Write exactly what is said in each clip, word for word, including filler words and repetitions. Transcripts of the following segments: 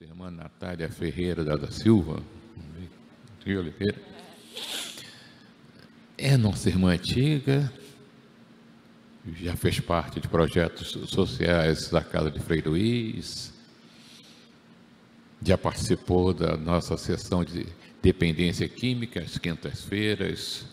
nossa irmã Natália Ferreira da Silva, de Oliveira, é nossa irmã antiga, já fez parte de projetos sociais da Casa de Frei Luís, já participou da nossa sessão de dependência química às quintas-feiras.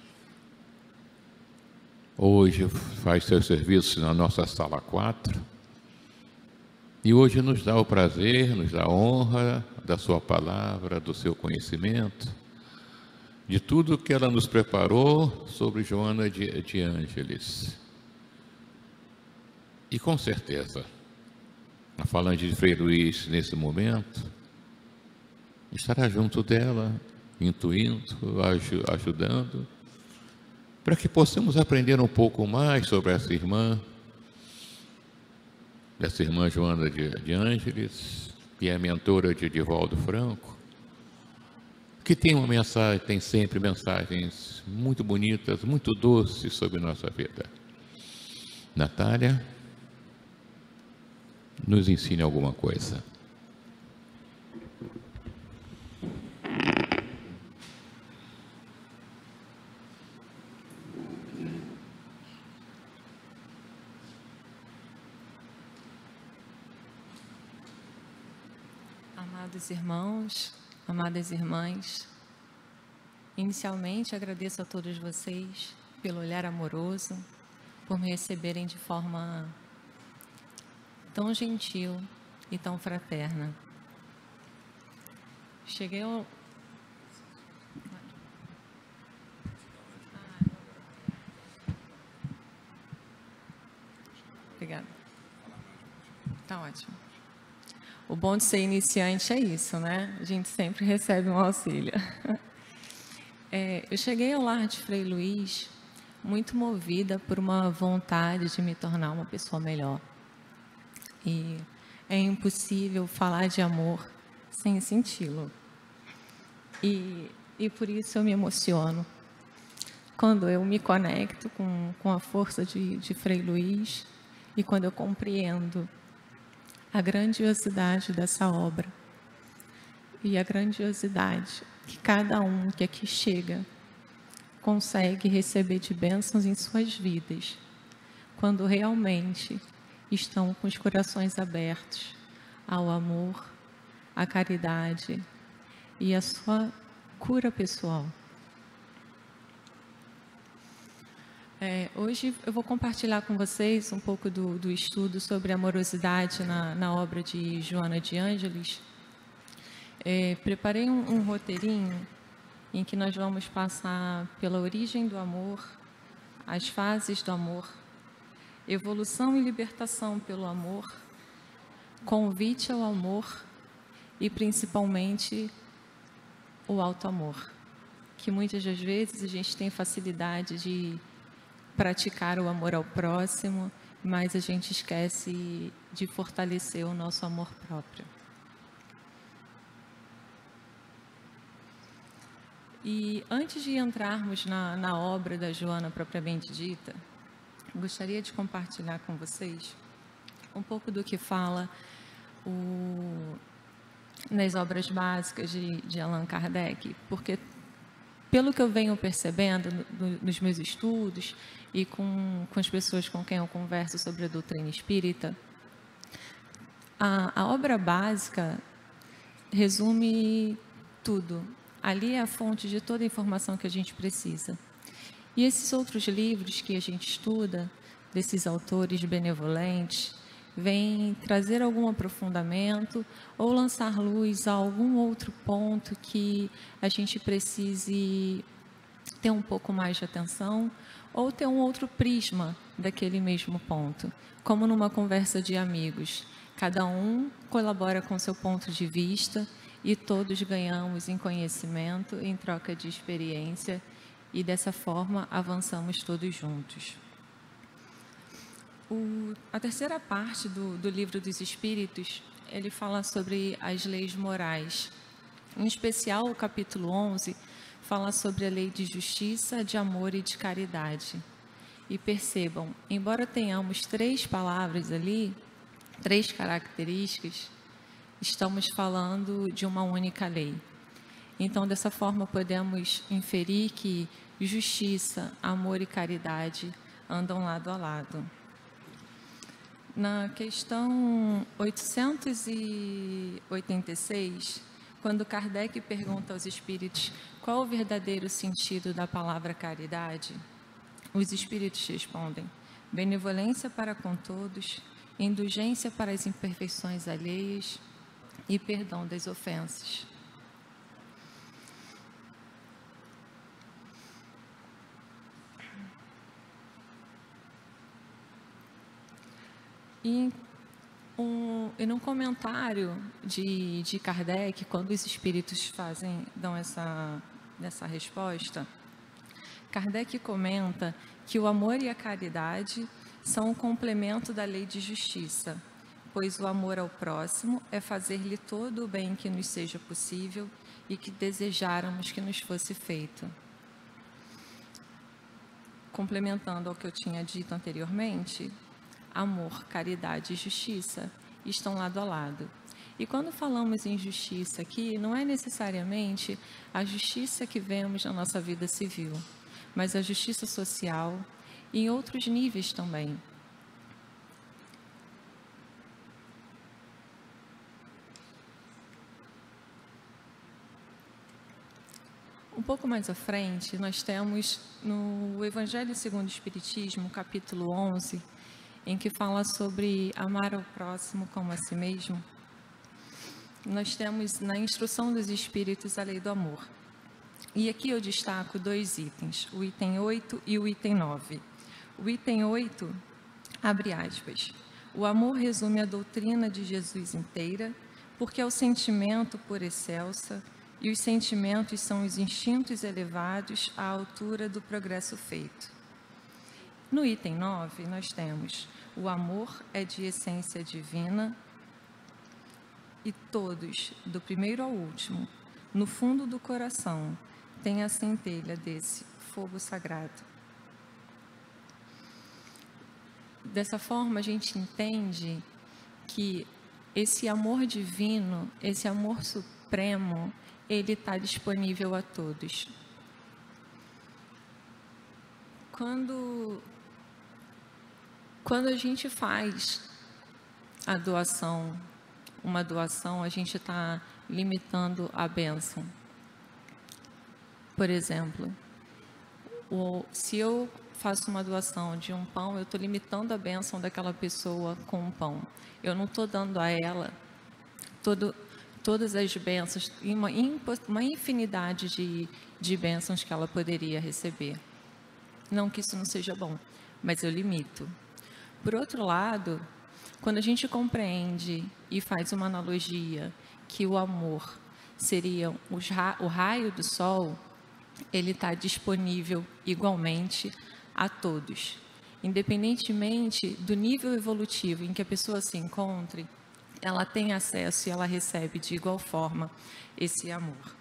Hoje faz seus serviços na nossa sala quatro. E hoje nos dá o prazer, nos dá a honra da sua palavra, do seu conhecimento, de tudo que ela nos preparou sobre Joana de, de Ângeles. E com certeza, a falante de Frei Luís, nesse momento, estará junto dela, intuindo, ajudando, para que possamos aprender um pouco mais sobre essa irmã, essa irmã Joana de, de Ângeles, que é a mentora de Divaldo Franco, que tem uma mensagem, tem sempre mensagens muito bonitas, muito doces sobre nossa vida. Natália, nos ensine alguma coisa. Amados irmãos, amadas irmãs, inicialmente agradeço a todos vocês pelo olhar amoroso, por me receberem de forma tão gentil e tão fraterna. Cheguei ao... Obrigada. Tá ótimo. O bom de ser iniciante é isso, né? A gente sempre recebe um auxílio. É, eu cheguei ao lar de Frei Luís muito movida por uma vontade de me tornar uma pessoa melhor. E é impossível falar de amor sem senti-lo. E, e por isso eu me emociono quando eu me conecto com, com a força de, de Frei Luís e quando eu compreendo a grandiosidade dessa obra e a grandiosidade que cada um que aqui chega consegue receber de bênçãos em suas vidas, quando realmente estão com os corações abertos ao amor, à caridade e à sua cura pessoal. É, hoje eu vou compartilhar com vocês um pouco do, do estudo sobre amorosidade na, na obra de Joana de Ângeles. É, preparei um, um roteirinho em que nós vamos passar pela origem do amor, as fases do amor, evolução e libertação pelo amor, convite ao amor e principalmente o auto-amor, que muitas das vezes a gente tem facilidade de praticar o amor ao próximo, mas a gente esquece de fortalecer o nosso amor próprio. E antes de entrarmos na, na obra da Joana propriamente dita, gostaria de compartilhar com vocês um pouco do que fala o, nas obras básicas de, de Allan Kardec, porque pelo que eu venho percebendo no, no, nos meus estudos e com, com as pessoas com quem eu converso sobre a doutrina espírita, a, a obra básica resume tudo. Ali é a fonte de toda a informação que a gente precisa. E esses outros livros que a gente estuda, desses autores benevolentes, vêm trazer algum aprofundamento ou lançar luz a algum outro ponto que a gente precise ter um pouco mais de atenção ou ter um outro prisma daquele mesmo ponto. Como numa conversa de amigos, cada um colabora com seu ponto de vista e todos ganhamos em conhecimento, em troca de experiência, e dessa forma avançamos todos juntos. O, a terceira parte do, do Livro dos Espíritos, ele fala sobre as leis morais. Em especial, o capítulo onze fala sobre a lei de justiça, de amor e de caridade. E percebam, embora tenhamos três palavras ali, três características, estamos falando de uma única lei. Então, dessa forma, podemos inferir que justiça, amor e caridade andam lado a lado. Na questão oitocentos e oitenta e seis, quando Kardec pergunta aos espíritos qual o verdadeiro sentido da palavra caridade, os espíritos respondem: benevolência para com todos, indulgência para as imperfeições alheias e perdão das ofensas. E, um, e num comentário de, de Kardec, quando os espíritos fazem, dão essa, essa resposta, Kardec comenta que o amor e a caridade são um complemento da lei de justiça, pois o amor ao próximo é fazer-lhe todo o bem que nos seja possível e que desejáramos que nos fosse feito. Complementando ao que eu tinha dito anteriormente, amor, caridade e justiça estão lado a lado. E quando falamos em justiça aqui, não é necessariamente a justiça que vemos na nossa vida civil, mas a justiça social e em outros níveis também. Um pouco mais à frente, nós temos no Evangelho segundo o Espiritismo, capítulo onze, em que fala sobre amar ao próximo como a si mesmo. Nós temos na instrução dos Espíritos a lei do amor. E aqui eu destaco dois itens, o item oito e o item nove. O item oito, abre aspas, o amor resume a doutrina de Jesus inteira, porque é o sentimento por excelsa, e os sentimentos são os instintos elevados à altura do progresso feito. No item nove, nós temos o amor é de essência divina e todos, do primeiro ao último, no fundo do coração, têm a centelha desse fogo sagrado. Dessa forma, a gente entende que esse amor divino, esse amor supremo, ele está disponível a todos. Quando, quando a gente faz a doação, uma doação, a gente está limitando a bênção. Por exemplo, o, se eu faço uma doação de um pão, eu estou limitando a bênção daquela pessoa com um pão. Eu não estou dando a ela todo, todas as bênçãos, uma, uma infinidade de, de bênçãos que ela poderia receber. Não que isso não seja bom, mas eu limito. Por outro lado, quando a gente compreende e faz uma analogia que o amor seria os ra o raio do sol, ele está disponível igualmente a todos. Independentemente do nível evolutivo em que a pessoa se encontre, ela tem acesso e ela recebe de igual forma esse amor.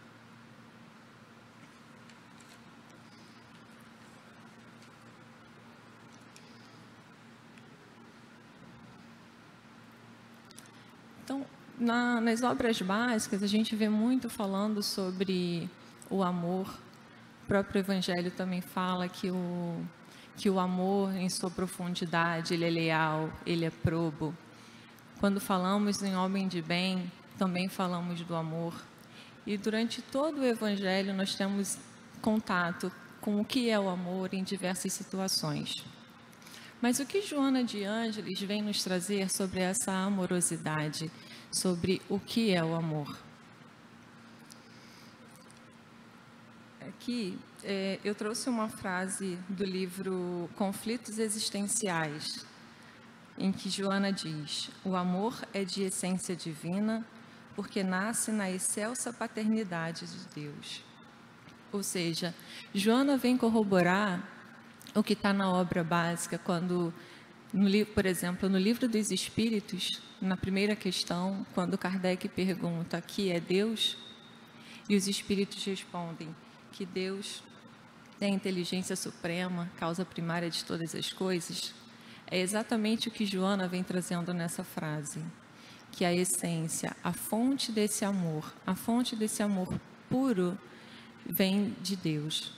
Então, na, nas obras básicas, a gente vê muito falando sobre o amor. O próprio Evangelho também fala que o, que o amor, em sua profundidade, ele é leal, ele é probo. Quando falamos em homem de bem, também falamos do amor. E durante todo o Evangelho, nós temos contato com o que é o amor em diversas situações. Mas o que Joana de Ângeles vem nos trazer sobre essa amorosidade, sobre o que é o amor? Aqui, é, eu trouxe uma frase do livro Conflitos Existenciais, em que Joana diz: o amor é de essência divina, porque nasce na excelsa paternidade de Deus. Ou seja, Joana vem corroborar o que está na obra básica, quando, no, por exemplo, no Livro dos Espíritos, na primeira questão, quando Kardec pergunta que é Deus, e os Espíritos respondem que Deus é a inteligência suprema, causa primária de todas as coisas, é exatamente o que Joana vem trazendo nessa frase, que a essência, a fonte desse amor, a fonte desse amor puro, vem de Deus.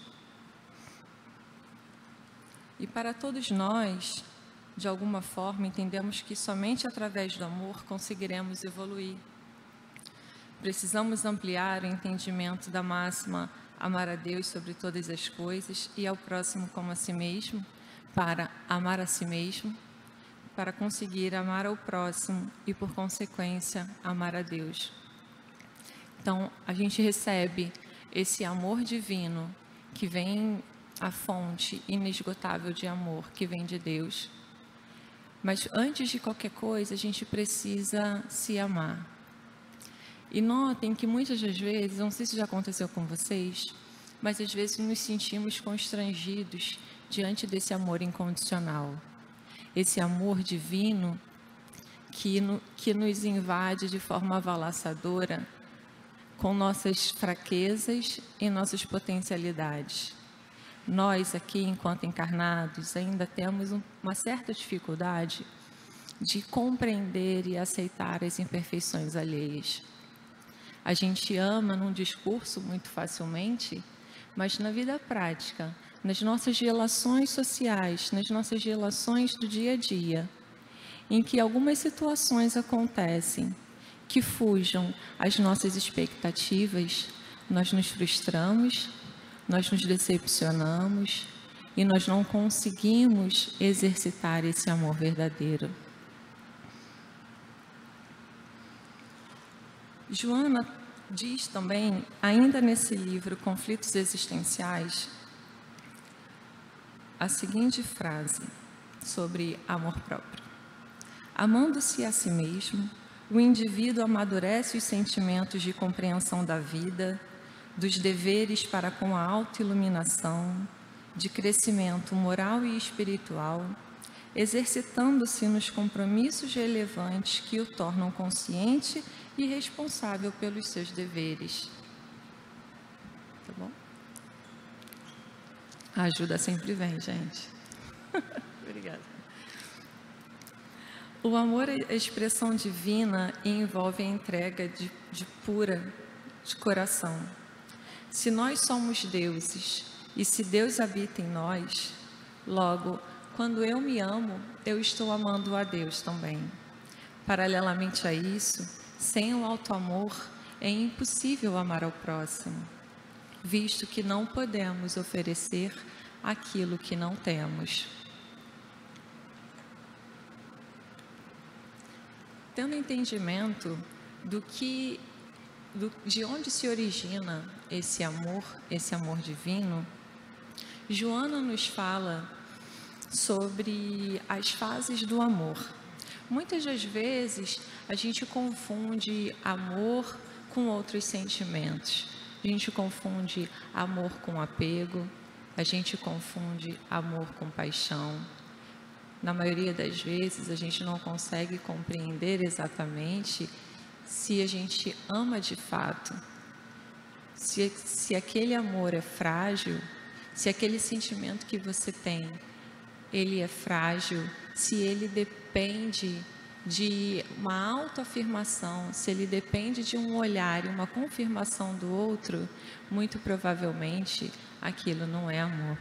E para todos nós, de alguma forma, entendemos que somente através do amor conseguiremos evoluir. Precisamos ampliar o entendimento da máxima amar a Deus sobre todas as coisas e ao próximo como a si mesmo, para amar a si mesmo, para conseguir amar ao próximo e, por consequência, amar a Deus. Então, a gente recebe esse amor divino que vem, a fonte inesgotável de amor que vem de Deus. Mas antes de qualquer coisa, a gente precisa se amar. E notem que muitas das vezes, não sei se já aconteceu com vocês, mas às vezes nos sentimos constrangidos diante desse amor incondicional. Esse amor divino que, no, que nos invade de forma avalaçadora com nossas fraquezas e nossas potencialidades. Nós aqui, enquanto encarnados, ainda temos uma certa dificuldade de compreender e aceitar as imperfeições alheias. A gente ama num discurso muito facilmente, mas na vida prática, nas nossas relações sociais, nas nossas relações do dia a dia, em que algumas situações acontecem que fujam às nossas expectativas, nós nos frustramos, nós nos decepcionamos e nós não conseguimos exercitar esse amor verdadeiro. Joana diz também, ainda nesse livro, Conflitos Existenciais, a seguinte frase sobre amor próprio. Amando-se a si mesmo, o indivíduo amadurece os sentimentos de compreensão da vida, dos deveres para com a autoiluminação, de crescimento moral e espiritual, exercitando-se nos compromissos relevantes que o tornam consciente e responsável pelos seus deveres. Tá bom? A ajuda sempre vem, gente. Obrigada. O amor é a expressão divina e envolve a entrega de, de pura de coração. Se nós somos deuses e se Deus habita em nós, logo, quando eu me amo, eu estou amando a Deus também. Paralelamente a isso, sem o auto-amor, é impossível amar ao próximo, visto que não podemos oferecer aquilo que não temos. Tendo entendimento do que, do, de onde se origina esse amor, esse amor divino, Joana nos fala sobre as fases do amor. Muitas das vezes a gente confunde amor com outros sentimentos. A gente confunde amor com apego, a gente confunde amor com paixão. Na maioria das vezes a gente não consegue compreender exatamente se a gente ama de fato, se, se aquele amor é frágil, se aquele sentimento que você tem, ele é frágil, se ele depende de uma autoafirmação, se ele depende de um olhar e uma confirmação do outro, muito provavelmente aquilo não é amor.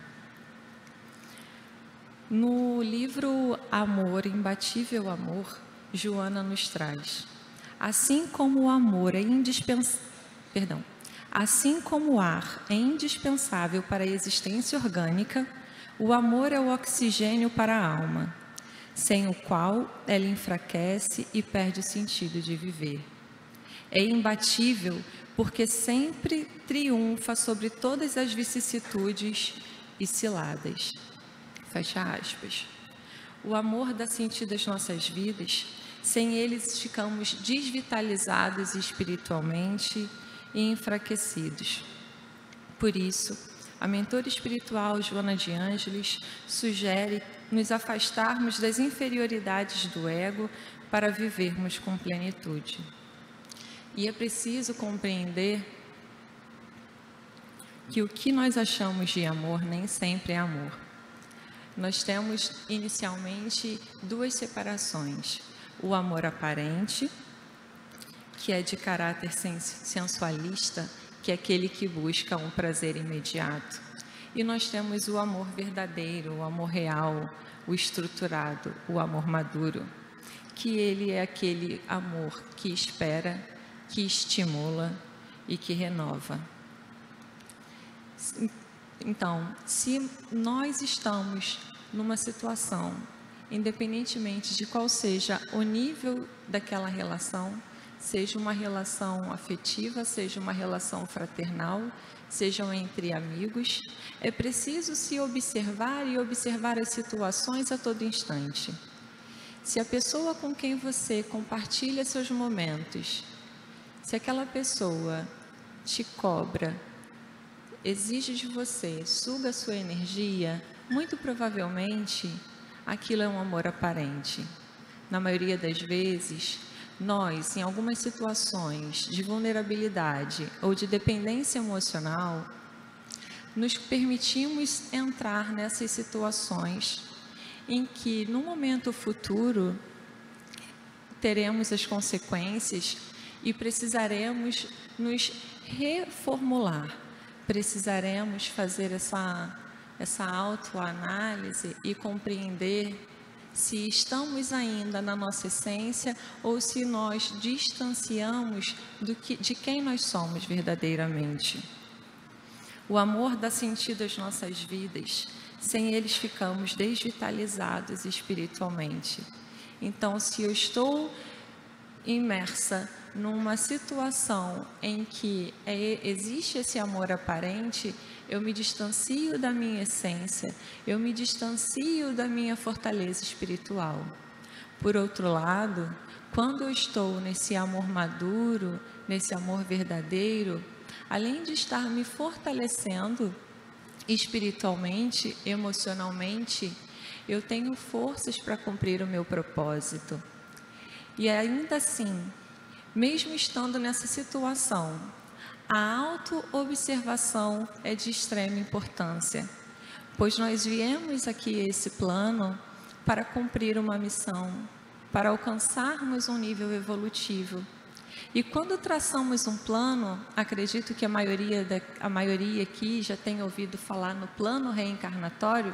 No livro Amor, Imbatível Amor, Joana nos traz: assim como o amor é indispensável, perdão, assim como o ar é indispensável para a existência orgânica, o amor é o oxigênio para a alma, sem o qual ela enfraquece e perde o sentido de viver. É imbatível porque sempre triunfa sobre todas as vicissitudes e ciladas. Fecha aspas. O amor dá sentido às nossas vidas, sem eles ficamos desvitalizados espiritualmente e enfraquecidos. Por isso, a mentora espiritual Joana de Ângeles sugere nos afastarmos das inferioridades do ego para vivermos com plenitude. E é preciso compreender que o que nós achamos de amor nem sempre é amor. Nós temos inicialmente duas separações: o amor aparente que é de caráter sensualista, que é aquele que busca um prazer imediato. E nós temos o amor verdadeiro, o amor real, o estruturado, o amor maduro, que ele é aquele amor que espera, que estimula e que renova. Então, se nós estamos numa situação, independentemente de qual seja o nível daquela relação, seja uma relação afetiva, seja uma relação fraternal, sejam entre amigos, é preciso se observar e observar as situações a todo instante. Se a pessoa com quem você compartilha seus momentos, se aquela pessoa te cobra, exige de você, suga a sua energia, muito provavelmente aquilo é um amor aparente. Na maioria das vezes, nós, em algumas situações de vulnerabilidade ou de dependência emocional, nos permitimos entrar nessas situações em que, no momento futuro, teremos as consequências e precisaremos nos reformular, precisaremos fazer essa, essa autoanálise e compreender se estamos ainda na nossa essência ou se nós distanciamos do que, de quem nós somos verdadeiramente. O amor dá sentido às nossas vidas, sem eles ficamos desvitalizados espiritualmente. Então, se eu estou imersa numa situação em que é, existe esse amor aparente, eu me distancio da minha essência, eu me distancio da minha fortaleza espiritual. Por outro lado, quando eu estou nesse amor maduro, nesse amor verdadeiro, além de estar me fortalecendo espiritualmente, emocionalmente, eu tenho forças para cumprir o meu propósito. E ainda assim, mesmo estando nessa situação, a auto-observação é de extrema importância, pois nós viemos aqui a esse plano para cumprir uma missão, para alcançarmos um nível evolutivo. E quando traçamos um plano, acredito que a maioria, da, a maioria aqui já tem ouvido falar no plano reencarnatório,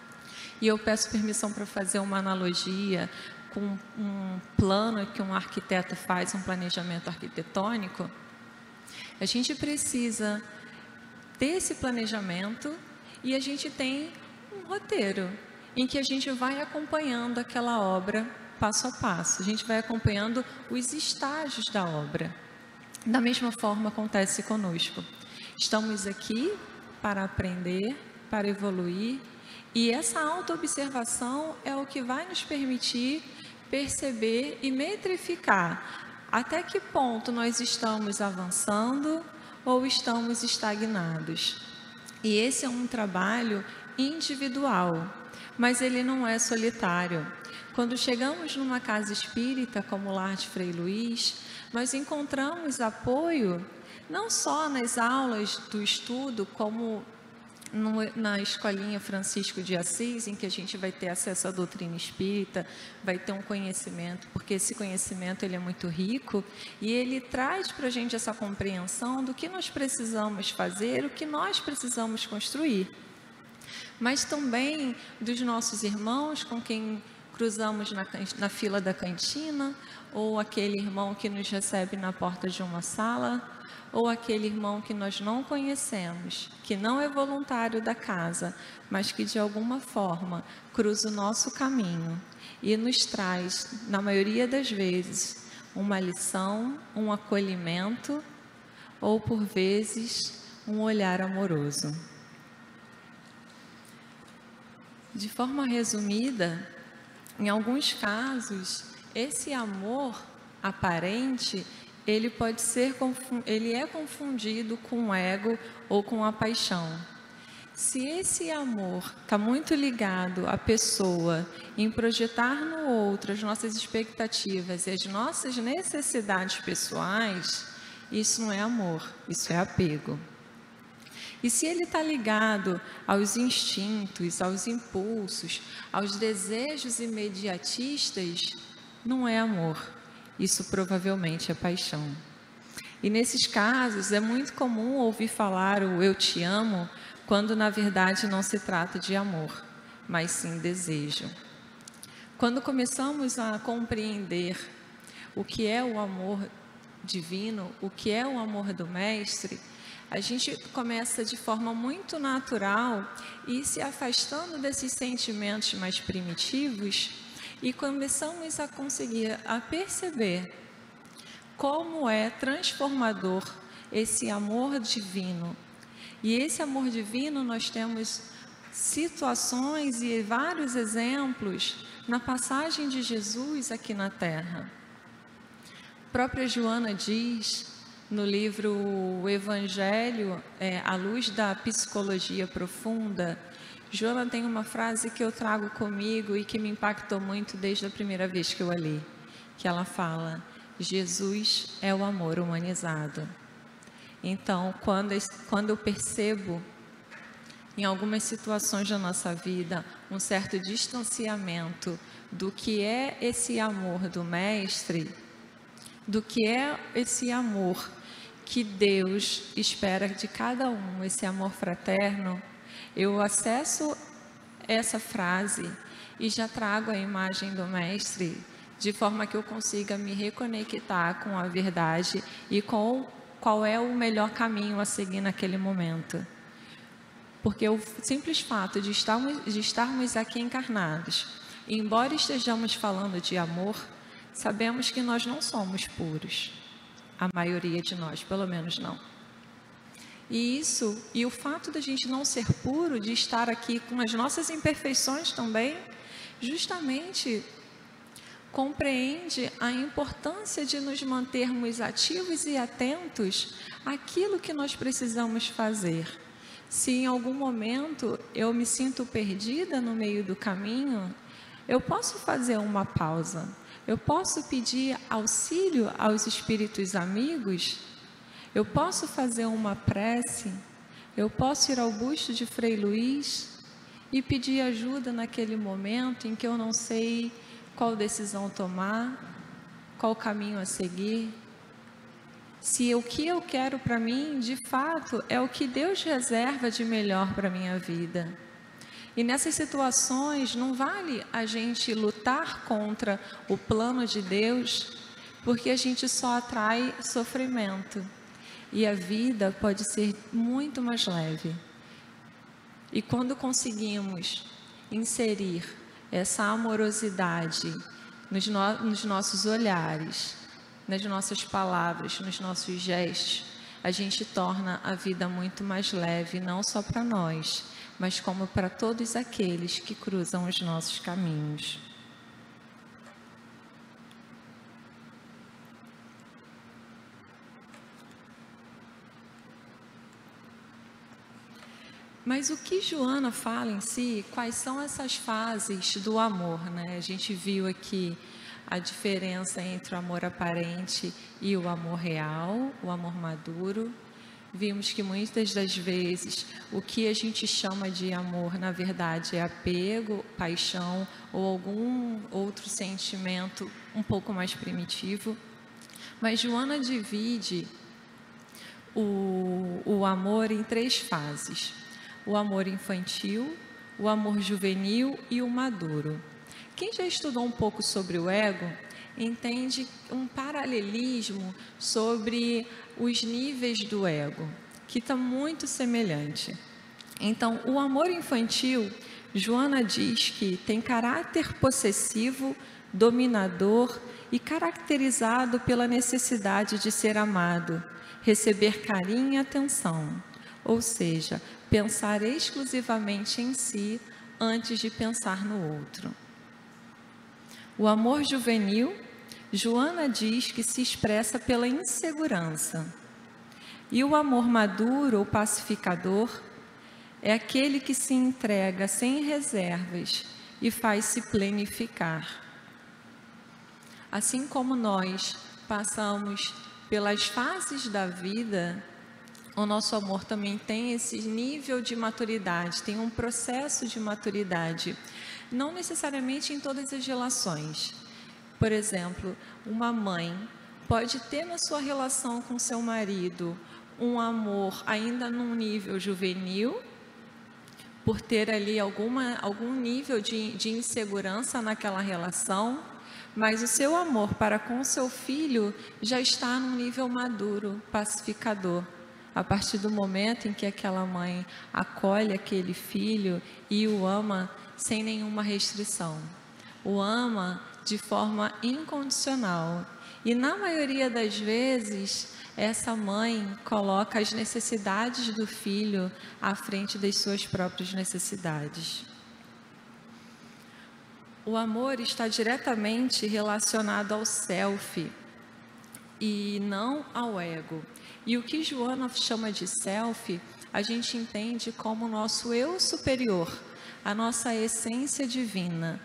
e eu peço permissão para fazer uma analogia com um plano que um arquiteto faz, um planejamento arquitetônico. A gente precisa ter esse planejamento e a gente tem um roteiro em que a gente vai acompanhando aquela obra passo a passo. A gente vai acompanhando os estágios da obra. Da mesma forma acontece conosco. Estamos aqui para aprender, para evoluir, e essa autoobservação é o que vai nos permitir perceber e metrificar até que ponto nós estamos avançando ou estamos estagnados. E esse é um trabalho individual, mas ele não é solitário. Quando chegamos numa casa espírita como o Lar de Frei Luiz, nós encontramos apoio não só nas aulas do estudo, como no, na escolinha Francisco de Assis, em que a gente vai ter acesso à doutrina espírita, vai ter um conhecimento, porque esse conhecimento ele é muito rico e ele traz para a gente essa compreensão do que nós precisamos fazer, o que nós precisamos construir. Mas também dos nossos irmãos com quem cruzamos na, na fila da cantina, ou aquele irmão que nos recebe na porta de uma sala, ou aquele irmão que nós não conhecemos, que não é voluntário da casa, mas que de alguma forma cruza o nosso caminho e nos traz, na maioria das vezes, uma lição, um acolhimento, ou por vezes, um olhar amoroso. De forma resumida, em alguns casos, esse amor aparente, ele pode ser, ele é confundido com o ego ou com a paixão. Se esse amor está muito ligado à pessoa, em projetar no outro as nossas expectativas e as nossas necessidades pessoais, isso não é amor, isso é apego. E se ele está ligado aos instintos, aos impulsos, aos desejos imediatistas, não é amor. Isso provavelmente é paixão. E nesses casos é muito comum ouvir falar o eu te amo, quando na verdade não se trata de amor, mas sim desejo. Quando começamos a compreender o que é o amor divino, o que é o amor do Mestre, a gente começa de forma muito natural e se afastando desses sentimentos mais primitivos e começamos a conseguir a perceber como é transformador esse amor divino. E esse amor divino nós temos situações e vários exemplos na passagem de Jesus aqui na Terra. A própria Joana diz no livro O Evangelho, é, à luz da psicologia profunda, Joana tem uma frase que eu trago comigo e que me impactou muito desde a primeira vez que eu a li, que ela fala: Jesus é o amor humanizado. Então, quando, quando eu percebo em algumas situações da nossa vida um certo distanciamento do que é esse amor do Mestre, do que é esse amor que Deus espera de cada um, esse amor fraterno, eu acesso essa frase e já trago a imagem do Mestre, de forma que eu consiga me reconectar com a verdade e com qual é o melhor caminho a seguir naquele momento. Porque o simples fato de estarmos, de estarmos aqui encarnados, embora estejamos falando de amor, sabemos que nós não somos puros. A maioria de nós, pelo menos não. E isso, e o fato da gente não ser puro, de estar aqui com as nossas imperfeições também, justamente compreende a importância de nos mantermos ativos e atentos àquilo que nós precisamos fazer. Se em algum momento eu me sinto perdida no meio do caminho, eu posso fazer uma pausa. Eu posso pedir auxílio aos espíritos amigos, eu posso fazer uma prece, eu posso ir ao busto de Frei Luís e pedir ajuda naquele momento em que eu não sei qual decisão tomar, qual caminho a seguir. Se o que eu quero para mim, de fato, é o que Deus reserva de melhor para a minha vida. E nessas situações não vale a gente lutar contra o plano de Deus, porque a gente só atrai sofrimento. E a vida pode ser muito mais leve. E quando conseguimos inserir essa amorosidade nos, no, nos nossos olhares, nas nossas palavras, nos nossos gestos, a gente torna a vida muito mais leve, não só para nós, mas como para todos aqueles que cruzam os nossos caminhos. Mas o que Joana fala em si, quais são essas fases do amor, né? A gente viu aqui a diferença entre o amor aparente e o amor real, o amor maduro. Vimos que muitas das vezes o que a gente chama de amor, na verdade, é apego, paixão ou algum outro sentimento um pouco mais primitivo. Mas Joana divide o, o amor em três fases: o amor infantil, o amor juvenil e o maduro. Quem já estudou um pouco sobre o ego entende um paralelismo sobre os níveis do ego, que está muito semelhante. Então, o amor infantil, Joana diz que tem caráter possessivo, dominador e caracterizado pela necessidade de ser amado, receber carinho e atenção, ou seja, pensar exclusivamente em si antes de pensar no outro. O amor juvenil, Joana diz que se expressa pela insegurança. E o amor maduro ou pacificador é aquele que se entrega sem reservas e faz-se plenificar. Assim como nós passamos pelas fases da vida, o nosso amor também tem esse nível de maturidade, tem um processo de maturidade. Não necessariamente em todas as relações. Por exemplo, uma mãe pode ter na sua relação com seu marido um amor ainda num nível juvenil, por ter ali alguma, algum nível de, de insegurança naquela relação, mas o seu amor para com seu filho já está num nível maduro, pacificador. A partir do momento em que aquela mãe acolhe aquele filho e o ama sem nenhuma restrição, o ama de forma incondicional. E na maioria das vezes, essa mãe coloca as necessidades do filho à frente das suas próprias necessidades. O amor está diretamente relacionado ao self e não ao ego. E o que Joana chama de self, a gente entende como o nosso eu superior, a nossa essência divina.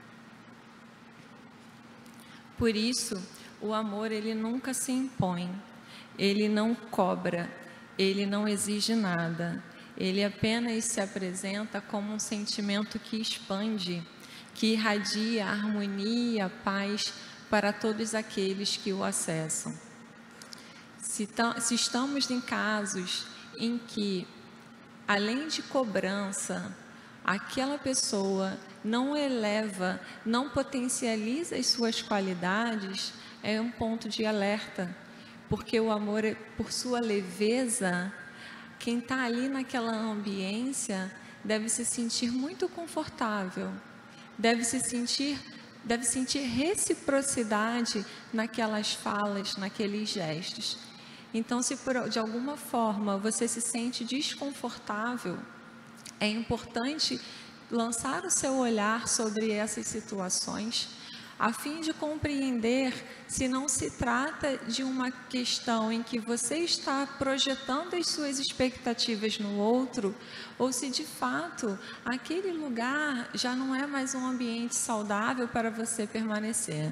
Por isso, o amor, ele nunca se impõe, ele não cobra, ele não exige nada. Ele apenas se apresenta como um sentimento que expande, que irradia harmonia, paz para todos aqueles que o acessam. Se, se estamos em casos em que, além de cobrança, aquela pessoa não eleva, não potencializa as suas qualidades, é um ponto de alerta, porque o amor, por sua leveza, quem está ali naquela ambiência deve se sentir muito confortável, deve se sentir, deve sentir reciprocidade naquelas falas, naqueles gestos. Então, se por, de alguma forma você se sente desconfortável, é importante lançar o seu olhar sobre essas situações, a fim de compreender se não se trata de uma questão em que você está projetando as suas expectativas no outro, ou se de fato aquele lugar já não é mais um ambiente saudável para você permanecer.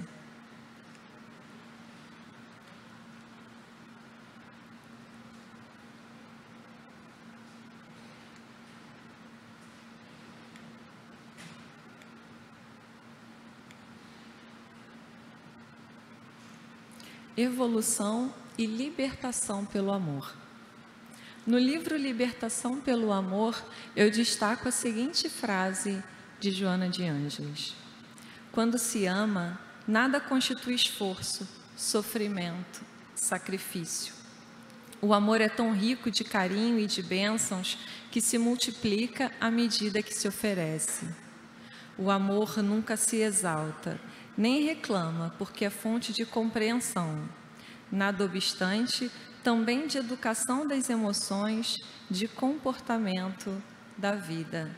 Evolução e libertação pelo amor. No livro Libertação pelo Amor, eu destaco a seguinte frase de Joana de Ângeles: quando se ama, nada constitui esforço, sofrimento, sacrifício. O amor é tão rico de carinho e de bênçãos que se multiplica à medida que se oferece. O amor nunca se exalta, nem reclama, porque é fonte de compreensão. Nada obstante, também de educação das emoções, de comportamento da vida.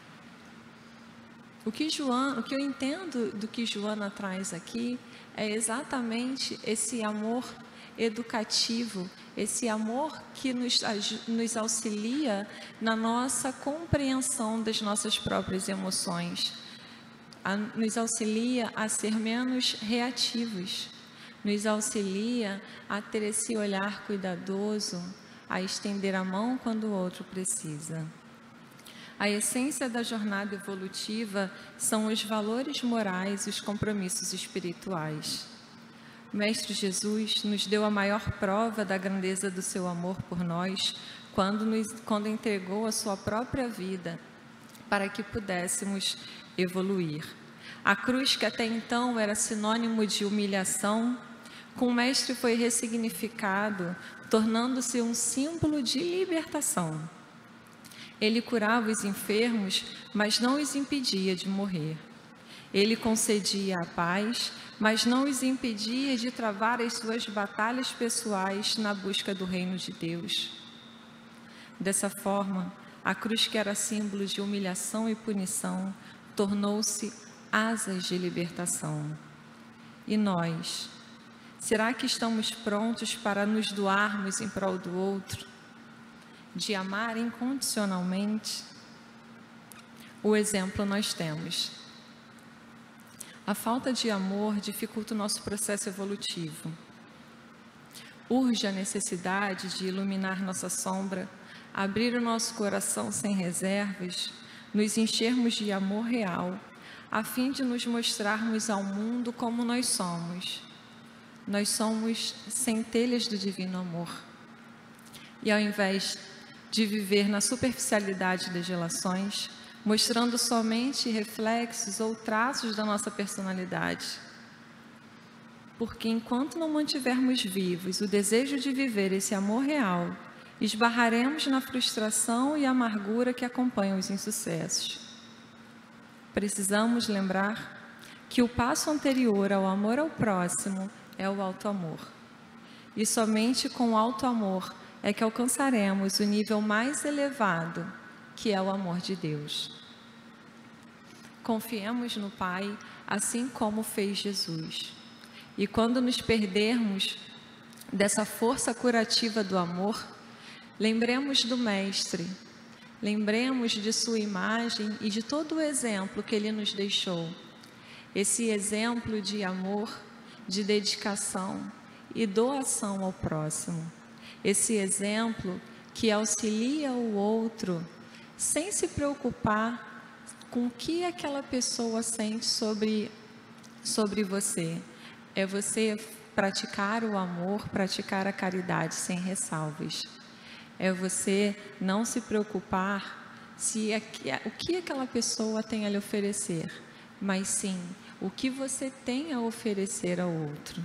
O que, Joana, o que eu entendo do que Joana traz aqui é exatamente esse amor educativo, esse amor que nos, nos auxilia na nossa compreensão das nossas próprias emoções. A, nos auxilia a ser menos reativos, nos auxilia a ter esse olhar cuidadoso, a estender a mão quando o outro precisa. A essência da jornada evolutiva são os valores morais e os compromissos espirituais. O Mestre Jesus nos deu a maior prova da grandeza do seu amor por nós, quando, nos, quando entregou a sua própria vida, para que pudéssemos evoluir. A cruz, que até então era sinônimo de humilhação, com o Mestre foi ressignificado, tornando-se um símbolo de libertação. Ele curava os enfermos, mas não os impedia de morrer. Ele concedia a paz, mas não os impedia de travar as suas batalhas pessoais na busca do reino de Deus. Dessa forma, a cruz, que era símbolo de humilhação e punição, tornou-se asas de libertação. E nós, será que estamos prontos para nos doarmos em prol do outro? De amar incondicionalmente? O exemplo nós temos. A falta de amor dificulta o nosso processo evolutivo. Urge a necessidade de iluminar nossa sombra, abrir o nosso coração sem reservas, nos enchermos de amor real, a fim de nos mostrarmos ao mundo como nós somos. Nós somos centelhas do divino amor. E ao invés de viver na superficialidade das relações, mostrando somente reflexos ou traços da nossa personalidade. Porque enquanto não mantivermos vivos o desejo de viver esse amor real, esbarraremos na frustração e amargura que acompanham os insucessos. Precisamos lembrar que o passo anterior ao amor ao próximo é o auto-amor. E somente com o auto-amor é que alcançaremos o nível mais elevado, que é o amor de Deus. Confiemos no Pai, assim como fez Jesus. E quando nos perdermos dessa força curativa do amor, lembremos do Mestre, lembremos de sua imagem e de todo o exemplo que ele nos deixou. Esse exemplo de amor, de dedicação e doação ao próximo. Esse exemplo que auxilia o outro sem se preocupar com o que aquela pessoa sente sobre, sobre você. É você praticar o amor, praticar a caridade sem ressalvas. É você não se preocupar se o que aquela pessoa tem a lhe oferecer, mas sim o que você tem a oferecer ao outro.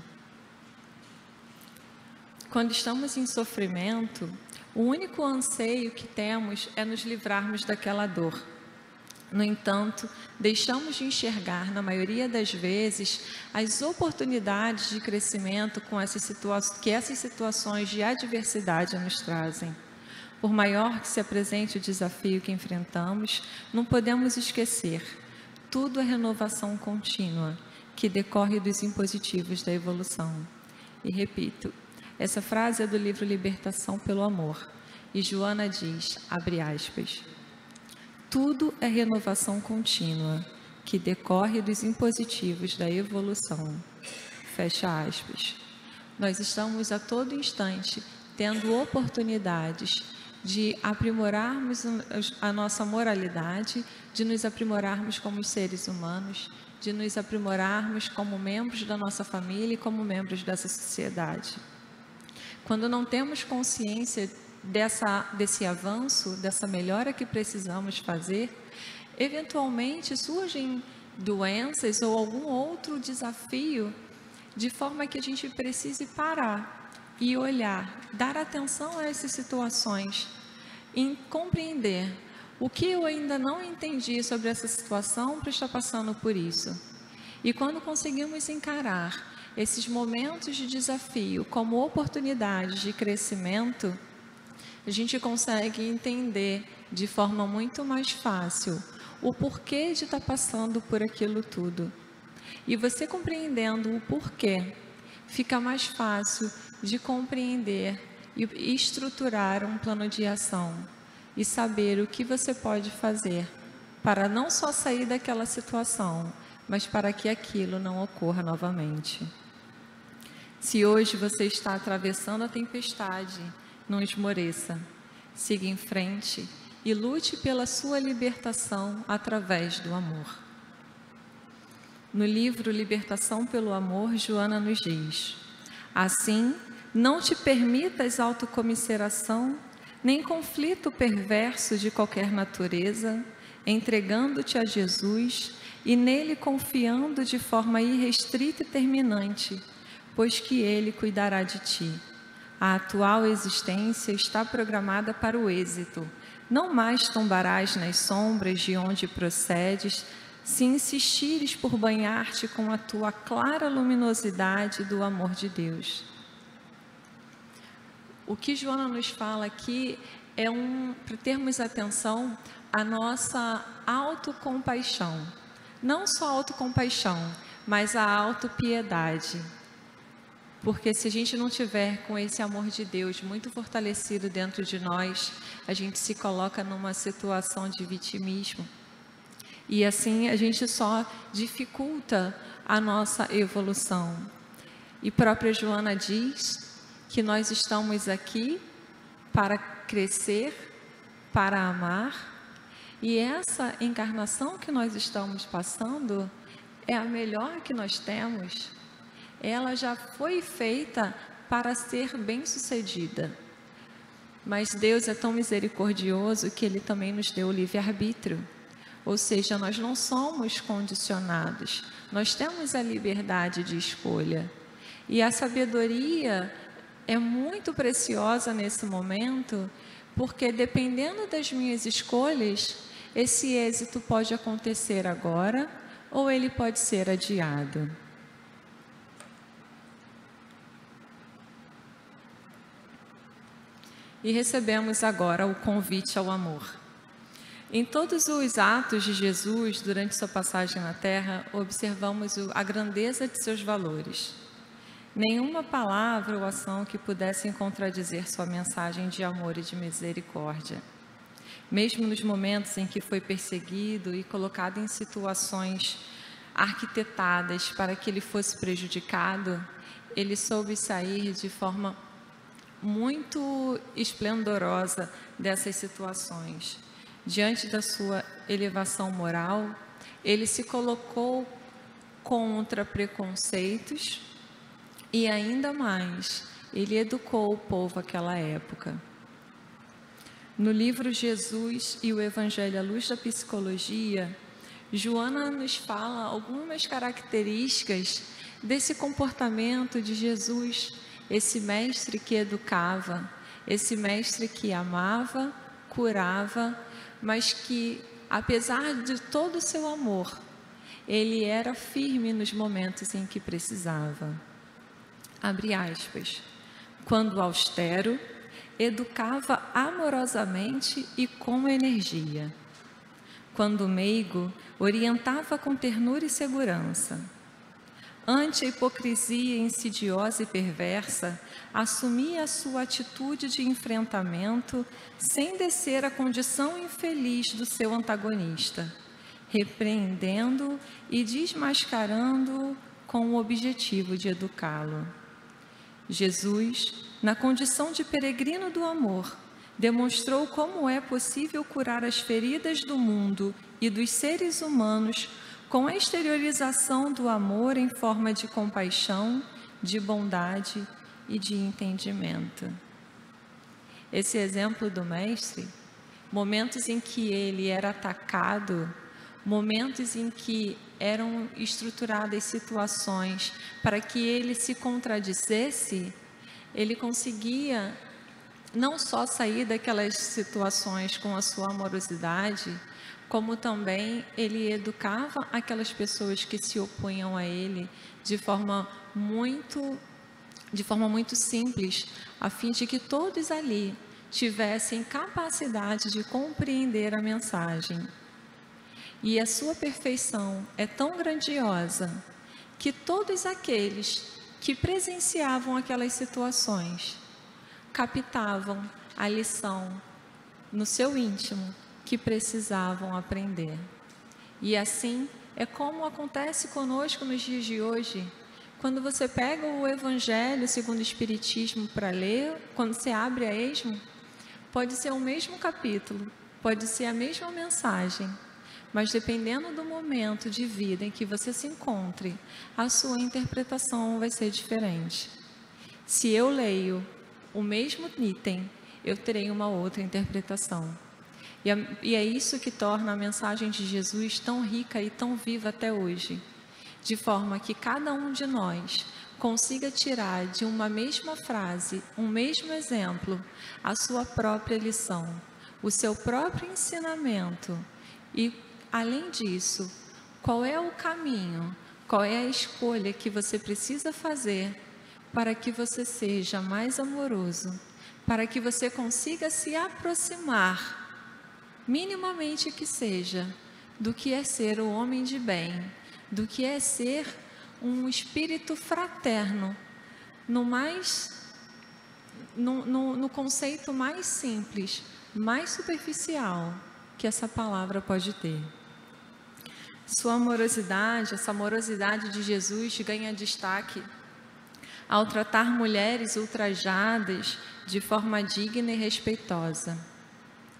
Quando estamos em sofrimento, o único anseio que temos é nos livrarmos daquela dor. No entanto, deixamos de enxergar, na maioria das vezes, as oportunidades de crescimento com essas situa- que essas situações de adversidade nos trazem. Por maior que se apresente o desafio que enfrentamos, não podemos esquecer, tudo é renovação contínua, que decorre dos impositivos da evolução. E repito, essa frase é do livro Libertação pelo Amor, e Joana diz, abre aspas, tudo é renovação contínua, que decorre dos impositivos da evolução. Fecha aspas. Nós estamos a todo instante tendo oportunidades de aprimorarmos a nossa moralidade, de nos aprimorarmos como seres humanos, de nos aprimorarmos como membros da nossa família e como membros dessa sociedade. Quando não temos consciência Dessa, desse avanço, dessa melhora que precisamos fazer, eventualmente surgem doenças ou algum outro desafio, de forma que a gente precise parar e olhar, dar atenção a essas situações, e compreender o que eu ainda não entendi sobre essa situação para estar passando por isso. E quando conseguimos encarar esses momentos de desafio como oportunidades de crescimento, a gente consegue entender de forma muito mais fácil o porquê de estar passando por aquilo tudo. E você compreendendo o porquê, fica mais fácil de compreender e estruturar um plano de ação e saber o que você pode fazer para não só sair daquela situação, mas para que aquilo não ocorra novamente. Se hoje você está atravessando a tempestade, não esmoreça, siga em frente e lute pela sua libertação através do amor. No livro Libertação pelo Amor, Joana nos diz, assim, não te permitas autocomisseração, nem conflito perverso de qualquer natureza, entregando-te a Jesus e nele confiando de forma irrestrita e terminante, pois que Ele cuidará de ti. A atual existência está programada para o êxito. Não mais tombarás nas sombras de onde procedes, se insistires por banhar-te com a tua clara luminosidade do amor de Deus. O que Joana nos fala aqui é um, para termos atenção à nossa autocompaixão. Não só autocompaixão, mas a autopiedade. Porque se a gente não tiver com esse amor de Deus muito fortalecido dentro de nós, a gente se coloca numa situação de vitimismo. E assim a gente só dificulta a nossa evolução. E própria Joana diz que nós estamos aqui para crescer, para amar E essa encarnação que nós estamos passando é a melhor que nós temos. Ela já foi feita para ser bem-sucedida. Mas Deus é tão misericordioso que Ele também nos deu o livre-arbítrio. Ou seja, nós não somos condicionados. Nós temos a liberdade de escolha. E a sabedoria é muito preciosa nesse momento, porque dependendo das minhas escolhas, esse êxito pode acontecer agora ou ele pode ser adiado. E recebemos agora o convite ao amor. Em todos os atos de Jesus, durante sua passagem na Terra, observamos a grandeza de seus valores. Nenhuma palavra ou ação que pudessem contradizer sua mensagem de amor e de misericórdia. Mesmo nos momentos em que foi perseguido e colocado em situações arquitetadas para que ele fosse prejudicado, ele soube sair de forma muito esplendorosa dessas situações. Diante da sua elevação moral, ele se colocou contra preconceitos e ainda mais, ele educou o povo naquela época. No livro Jesus e o Evangelho à Luz da Psicologia, Joana nos fala algumas características desse comportamento de Jesus, esse mestre que educava, esse mestre que amava, curava, mas que, apesar de todo o seu amor, ele era firme nos momentos em que precisava. Abre aspas. Quando austero, educava amorosamente e com energia. Quando meigo, orientava com ternura e segurança. Ante a hipocrisia insidiosa e perversa, assumia a sua atitude de enfrentamento sem descer à condição infeliz do seu antagonista, repreendendo e desmascarando com o objetivo de educá-lo. Jesus, na condição de peregrino do amor, demonstrou como é possível curar as feridas do mundo e dos seres humanos com a exteriorização do amor em forma de compaixão, de bondade e de entendimento. Esse exemplo do mestre, momentos em que ele era atacado, momentos em que eram estruturadas situações para que ele se contradissesse, ele conseguia não só sair daquelas situações com a sua amorosidade, como também ele educava aquelas pessoas que se opunham a ele de forma muito, de forma muito simples, a fim de que todos ali tivessem capacidade de compreender a mensagem. E a sua perfeição é tão grandiosa que todos aqueles que presenciavam aquelas situações captavam a lição no seu íntimo que precisavam aprender. E assim é como acontece conosco nos dias de hoje. Quando você pega o Evangelho segundo o Espiritismo para ler, quando você abre a esmo, pode ser o mesmo capítulo, pode ser a mesma mensagem, mas dependendo do momento de vida em que você se encontre, a sua interpretação vai ser diferente. Se eu leio o mesmo item, eu terei uma outra interpretação. E é, e é isso que torna a mensagem de Jesus tão rica e tão viva até hoje, de forma que cada um de nós consiga tirar de uma mesma frase, um mesmo exemplo, a sua própria lição, o seu próprio ensinamento. E, além disso, qual é o caminho, qual é a escolha que você precisa fazer para que você seja mais amoroso, para que você consiga se aproximar, minimamente que seja, do que é ser o homem de bem, do que é ser um espírito fraterno, no mais, no, no, no conceito mais simples, mais superficial que essa palavra pode ter. Sua amorosidade, essa amorosidade de Jesus ganha destaque ao tratar mulheres ultrajadas de forma digna e respeitosa.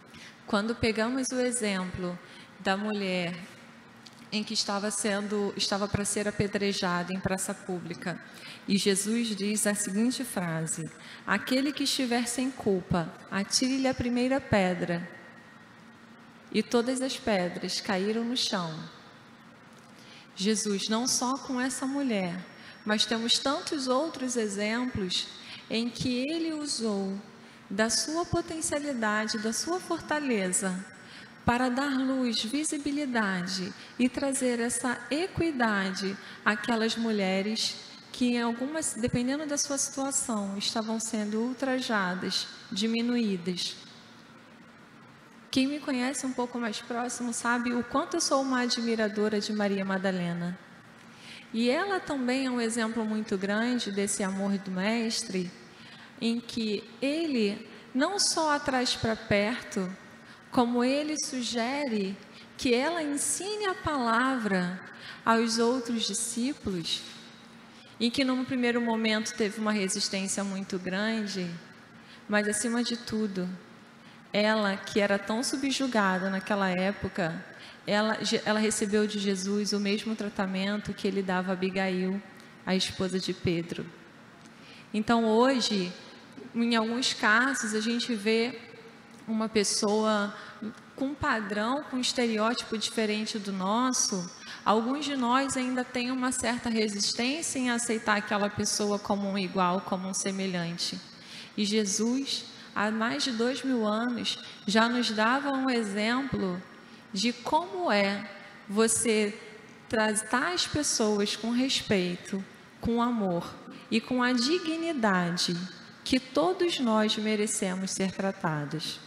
Quando pegamos o exemplo da mulher em que estava sendo, estava para ser apedrejada em praça pública, e Jesus diz a seguinte frase: aquele que estiver sem culpa, atire-lhe a primeira pedra. E todas as pedras caíram no chão. Jesus, não só com essa mulher, mas temos tantos outros exemplos em que ele usou da sua potencialidade, da sua fortaleza, para dar luz, visibilidade e trazer essa equidade àquelas mulheres que, em algumas, dependendo da sua situação, estavam sendo ultrajadas, diminuídas. Quem me conhece um pouco mais próximo sabe o quanto eu sou uma admiradora de Maria Madalena. E ela também é um exemplo muito grande desse amor do Mestre, em que ele não só a traz para perto, como ele sugere que ela ensine a palavra aos outros discípulos, em que num primeiro momento teve uma resistência muito grande, mas acima de tudo, ela que era tão subjugada naquela época, ela, ela recebeu de Jesus o mesmo tratamento que ele dava a Abigail, a esposa de Pedro. Então hoje, em alguns casos, a gente vê uma pessoa com um padrão, com um estereótipo diferente do nosso. Alguns de nós ainda têm uma certa resistência em aceitar aquela pessoa como um igual, como um semelhante. E Jesus, há mais de dois mil anos, já nos dava um exemplo de como é você tratar as pessoas com respeito, com amor e com a dignidade que todos nós merecemos ser tratados.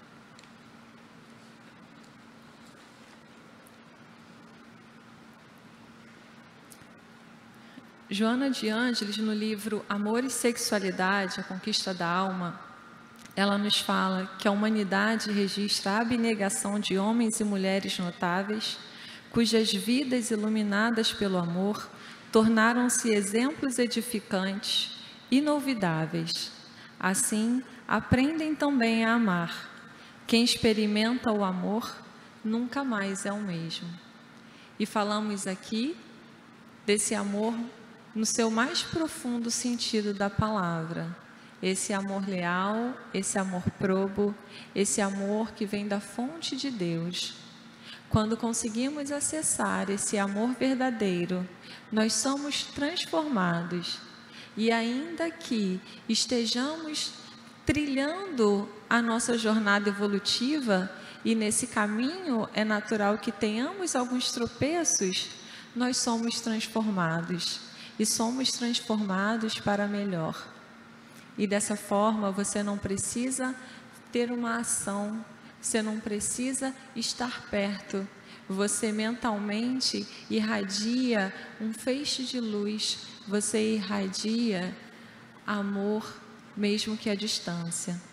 Joana de Ângeles, no livro Amor e Sexualidade, a Conquista da Alma, ela nos fala que a humanidade registra a abnegação de homens e mulheres notáveis, cujas vidas iluminadas pelo amor tornaram-se exemplos edificantes, inolvidáveis. Assim, aprendem também a amar. Quem experimenta o amor nunca mais é o mesmo. E falamos aqui desse amor no seu mais profundo sentido da palavra. Esse amor leal, esse amor probo, esse amor que vem da fonte de Deus. Quando conseguimos acessar esse amor verdadeiro, nós somos transformados. E ainda que estejamos trilhando a nossa jornada evolutiva, e nesse caminho é natural que tenhamos alguns tropeços, nós somos transformados. E somos transformados para melhor. E dessa forma você não precisa ter uma ação, você não precisa estar perto. Você mentalmente irradia um feixe de luz, você irradia amor, mesmo que à distância.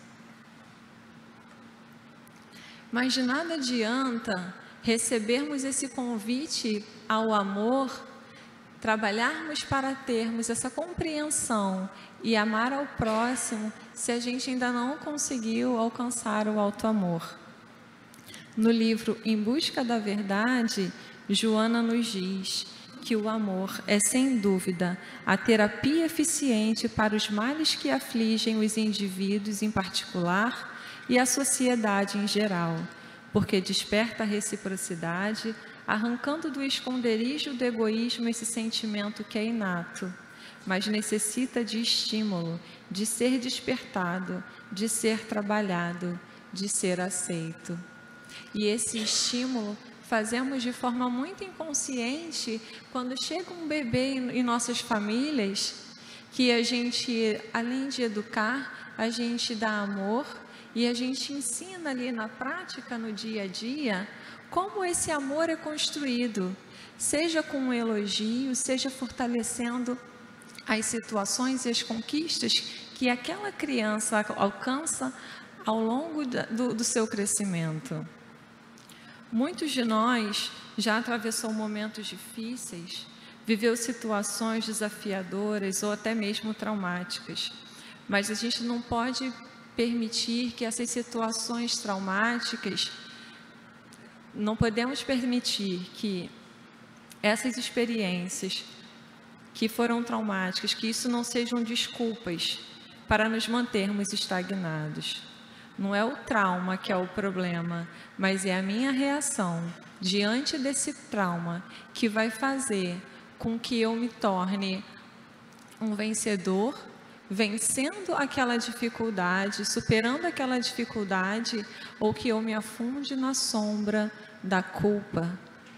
Mas de nada adianta recebermos esse convite ao amor, trabalharmos para termos essa compreensão e amar ao próximo, se a gente ainda não conseguiu alcançar o alto amor. No livro Em Busca da Verdade, Joana nos diz que o amor é, sem dúvida, a terapia eficiente para os males que afligem os indivíduos em particular e a sociedade em geral, porque desperta a reciprocidade, arrancando do esconderijo do egoísmo esse sentimento que é inato, mas necessita de estímulo, de ser despertado, de ser trabalhado, de ser aceito. E esse estímulo fazemos de forma muito inconsciente quando chega um bebê em nossas famílias, que a gente, além de educar, a gente dá amor e a gente ensina ali na prática, no dia a dia, como esse amor é construído, seja com um elogio, seja fortalecendo as situações e as conquistas que aquela criança alcança ao longo do, do seu crescimento. Muitos de nós já atravessou momentos difíceis, viveu situações desafiadoras ou até mesmo traumáticas, mas a gente não pode permitir que essas situações traumáticas, não podemos permitir que essas experiências que foram traumáticas, que isso não sejam desculpas para nos mantermos estagnados. Não é o trauma que é o problema, mas é a minha reação diante desse trauma que vai fazer com que eu me torne um vencedor, vencendo aquela dificuldade, superando aquela dificuldade, ou que eu me afunde na sombra da culpa.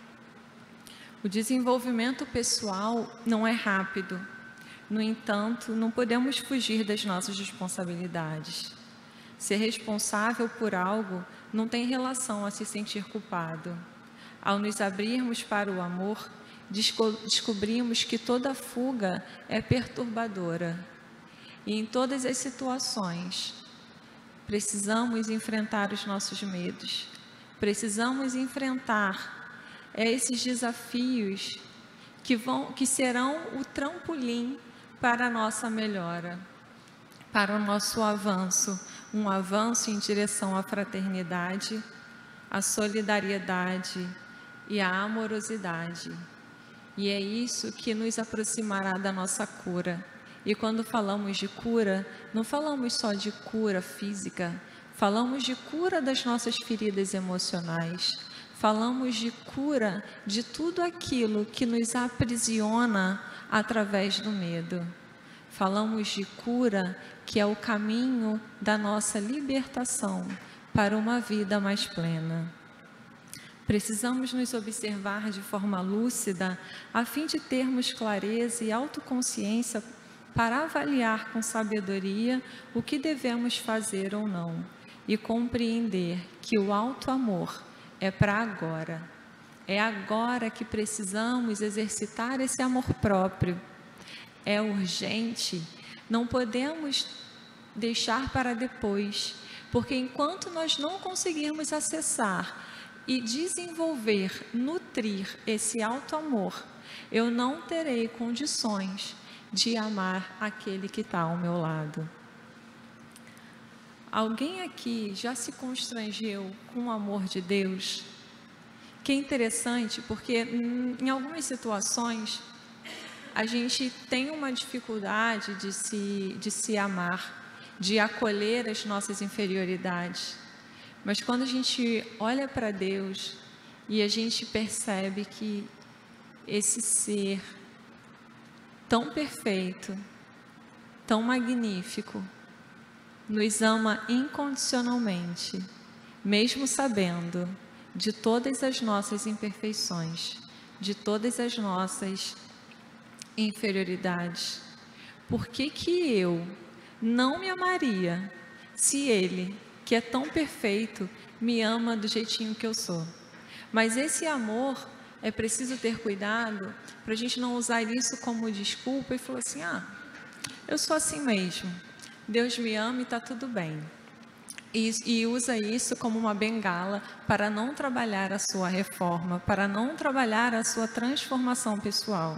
O desenvolvimento pessoal não é rápido. No entanto, não podemos fugir das nossas responsabilidades. Ser responsável por algo não tem relação a se sentir culpado. Ao nos abrirmos para o amor, desco- descobrimos que toda fuga é perturbadora. E em todas as situações, precisamos enfrentar os nossos medos. Precisamos enfrentar esses desafios que, vão, que serão o trampolim para a nossa melhora, para o nosso avanço, um avanço em direção à fraternidade, à solidariedade e à amorosidade. E é isso que nos aproximará da nossa cura. E quando falamos de cura, não falamos só de cura física, falamos de cura das nossas feridas emocionais, falamos de cura de tudo aquilo que nos aprisiona através do medo. Falamos de cura, que é o caminho da nossa libertação para uma vida mais plena. Precisamos nos observar de forma lúcida, a fim de termos clareza e autoconsciência para avaliar com sabedoria o que devemos fazer ou não, e compreender que o alto amor é para agora. É agora que precisamos exercitar esse amor próprio. É urgente. Não podemos deixar para depois, porque enquanto nós não conseguirmos acessar e desenvolver, nutrir esse alto amor, eu não terei condições de amar aquele que está ao meu lado. Alguém aqui já se constrangeu com o amor de Deus? Que é interessante, porque em algumas situações a gente tem uma dificuldade de se, de se amar, de acolher as nossas inferioridades. Mas quando a gente olha para Deus e a gente percebe que esse ser tão perfeito, tão magnífico, nos ama incondicionalmente, mesmo sabendo de todas as nossas imperfeições, de todas as nossas inferioridades. Por que que eu não me amaria se Ele, que é tão perfeito, me ama do jeitinho que eu sou? Mas esse amor, é preciso ter cuidado para a gente não usar isso como desculpa e falar assim, ah, eu sou assim mesmo, Deus me ama e está tudo bem. E, e usa isso como uma bengala para não trabalhar a sua reforma, para não trabalhar a sua transformação pessoal.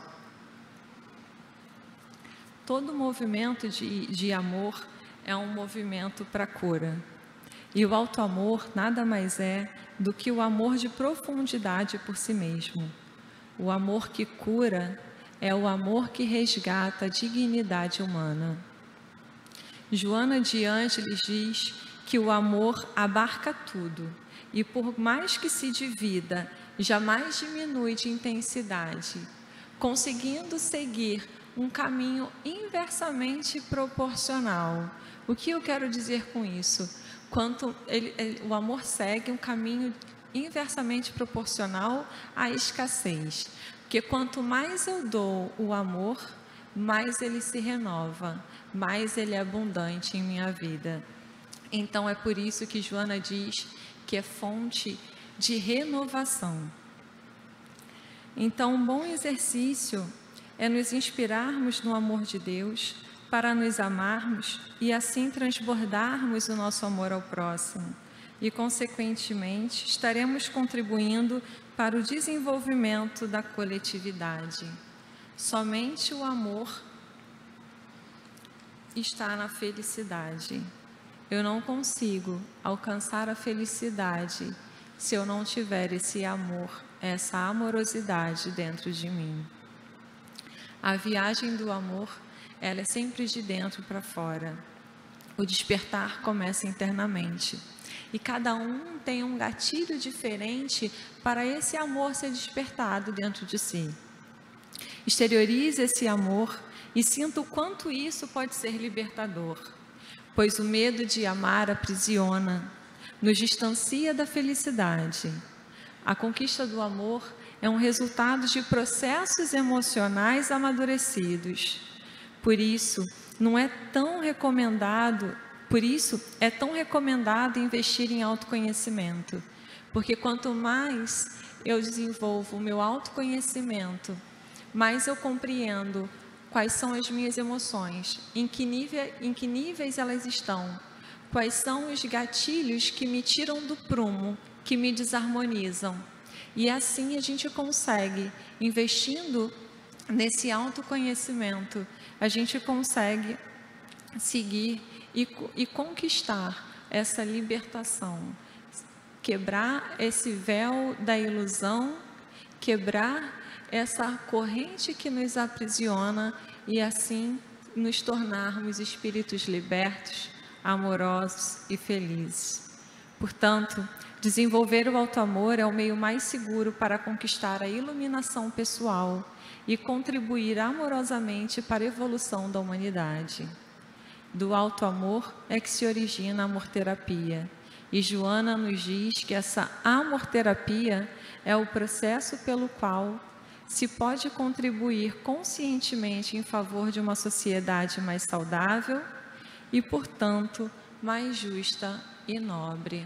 Todo movimento de, de amor é um movimento para a cura. E o alto amor nada mais é do que o amor de profundidade por si mesmo. O amor que cura é o amor que resgata a dignidade humana. Joana de Ângeles diz que o amor abarca tudo e por mais que se divida, jamais diminui de intensidade, conseguindo seguir um caminho inversamente proporcional. O que eu quero dizer com isso? Quanto ele, ele, o amor segue um caminho inversamente proporcional à escassez. Porque quanto mais eu dou o amor, mais ele se renova, mais ele é abundante em minha vida. Então é por isso que Joana diz que é fonte de renovação. Então um bom exercício é nos inspirarmos no amor de Deus para nos amarmos e assim transbordarmos o nosso amor ao próximo. E, consequentemente, estaremos contribuindo para o desenvolvimento da coletividade. Somente o amor está na felicidade. eu não consigo alcançar a felicidade se eu não tiver esse amor, essa amorosidade dentro de mim. A viagem do amor, ela é sempre de dentro para fora. O despertar começa internamente. E cada um tem um gatilho diferente para esse amor ser despertado dentro de si. Exteriorize esse amor e sinta o quanto isso pode ser libertador, pois o medo de amar aprisiona, nos distancia da felicidade. A conquista do amor é um resultado de processos emocionais amadurecidos. Por isso, não é tão recomendado, por isso é tão recomendado investir em autoconhecimento, porque quanto mais eu desenvolvo o meu autoconhecimento, mais eu compreendo quais são as minhas emoções, em que nível, em que níveis elas estão, quais são os gatilhos que me tiram do prumo, que me desarmonizam. E assim a gente consegue, investindo nesse autoconhecimento, a gente consegue seguir e, e conquistar essa libertação, quebrar esse véu da ilusão, quebrar essa corrente que nos aprisiona e assim nos tornarmos espíritos libertos, amorosos e felizes. Portanto, desenvolver o auto-amor é o meio mais seguro para conquistar a iluminação pessoal e contribuir amorosamente para a evolução da humanidade. Do auto-amor é que se origina a amor-terapia. E Joana nos diz que essa amor-terapia é o processo pelo qual se pode contribuir conscientemente em favor de uma sociedade mais saudável e, portanto, mais justa e nobre.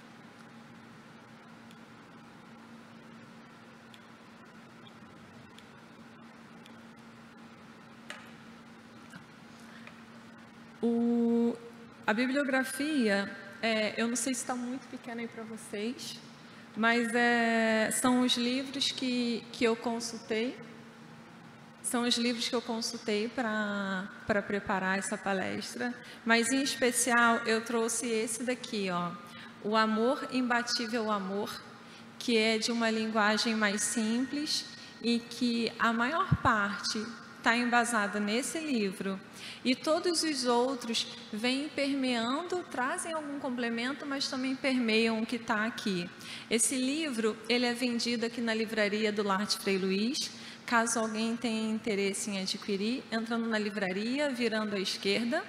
O, a bibliografia, é, eu não sei se está muito pequena aí para vocês, mas é, são os livros que, que eu consultei, são os livros que eu consultei para para preparar essa palestra, mas em especial eu trouxe esse daqui, ó, O Amor, Imbatível Amor, que é de uma linguagem mais simples e que a maior parte está embasada nesse livro, e todos os outros vêm permeando, trazem algum complemento, mas também permeiam o que está aqui. Esse livro, ele é vendido aqui na livraria do Lar de Frei Luiz. Caso alguém tenha interesse em adquirir, entrando na livraria, virando à esquerda.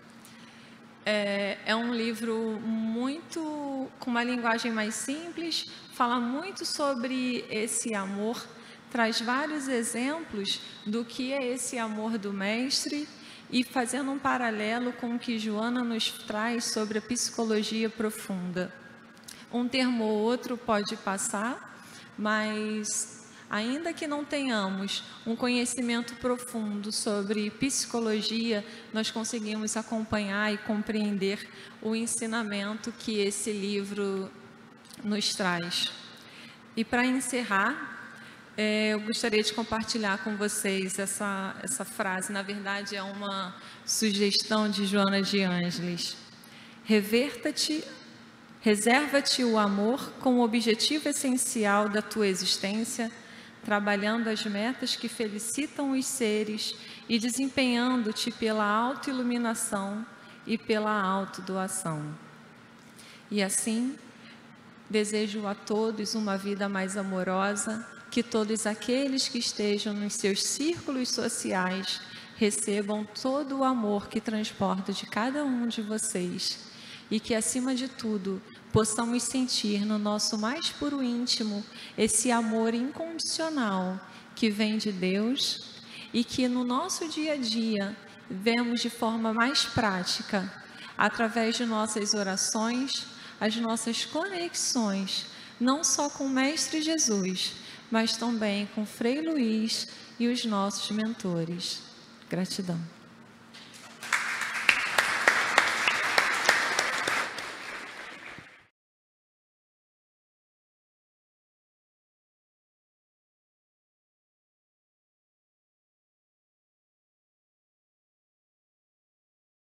É, é um livro muito, com uma linguagem mais simples, fala muito sobre esse amor, traz vários exemplos do que é esse amor do Mestre e fazendo um paralelo com o que Joana nos traz sobre a psicologia profunda. Um termo ou outro pode passar, mas ainda que não tenhamos um conhecimento profundo sobre psicologia, nós conseguimos acompanhar e compreender o ensinamento que esse livro nos traz. E para encerrar, É, eu gostaria de compartilhar com vocês essa, essa frase. Na verdade, é uma sugestão de Joana de Ângeles. Reverta-te, reserva-te o amor como objetivo essencial da tua existência, trabalhando as metas que felicitam os seres e desempenhando-te pela autoiluminação e pela autodoação. E assim, desejo a todos uma vida mais amorosa, que todos aqueles que estejam nos seus círculos sociais recebam todo o amor que transporta de cada um de vocês e que, acima de tudo, possamos sentir no nosso mais puro íntimo esse amor incondicional que vem de Deus e que no nosso dia a dia vemos de forma mais prática, através de nossas orações, as nossas conexões, não só com o Mestre Jesus, mas também com Frei Luiz e os nossos mentores. Gratidão.